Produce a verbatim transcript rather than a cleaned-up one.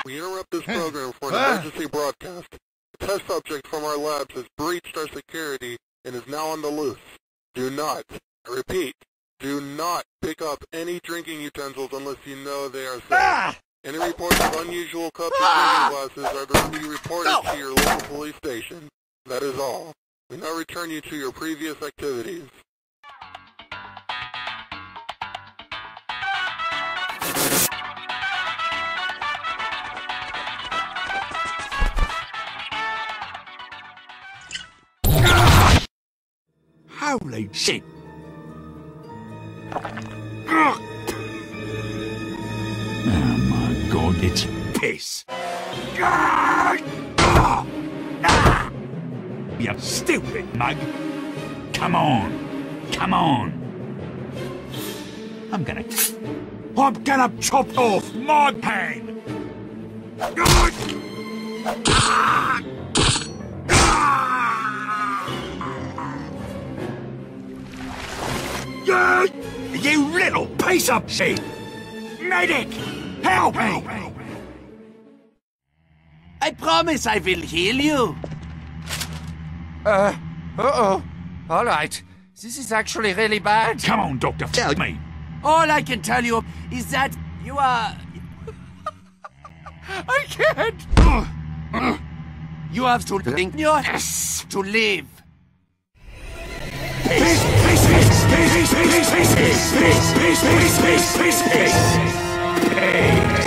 We interrupt this program for an emergency broadcast. A test subject from our labs has breached our security and is now on the loose. Do not, I repeat, do not pick up any drinking utensils unless you know they are safe. Ah! Any reports of unusual cups ah! or drinking glasses are to be reported no. to your local police station. That is all. We now return you to your previous activities. Holy shit! Oh my god, it's piss! You stupid mug! Come on! Come on! I'm gonna... I'm gonna chop off my hand! You little piece of shit! Medic! Help me! I promise I will heal you. Uh, uh-oh. All right. This is actually really bad. Come on, Doctor, tell me. All I can tell you is that you are... I can't! You have to think your yes. to live. Peace, peace, peace, peace, peace, peace, peace, peace, peace, peace, peace, peace, peace, peace.